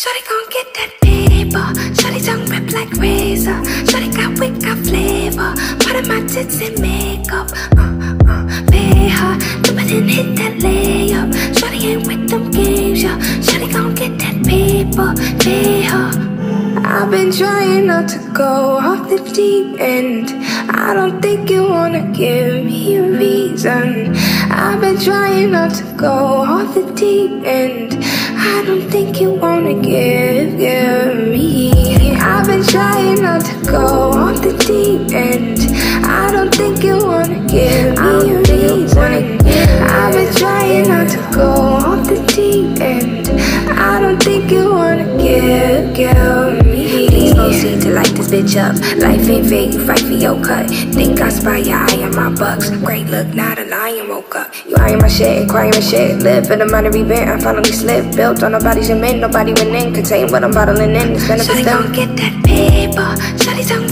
Shawty gon' get that paper. Shawty tongue rip like razor. Shawty got wit, got flavor. Part of my tits and makeup. Pay her, do it and hit that layup. Shawty ain't with them games, yo. Shawty gon' get that paper. Pay her. I've been trying not to go off the deep end. I don't think you wanna give me a reason. I've been trying not to go off the deep end. I don't think you wanna give me. I've been trying not to go off the deep end. I don't think you wanna give me a reason. I've been trying not to go off the deep end. I don't think you wanna give me. Please proceed to light this bitch up. Life ain't fair, you fight for your cut. Think I spy your eye on my bucks. Great look, not a lion woke up. You eyeing my shit, acquiring shit. Live for the money rent, I finally slipped. Built on nobody's cement, nobody went in. Contain what I'm bottling in, it's benefits them. Shawty gon' get that paper. Shawty gon'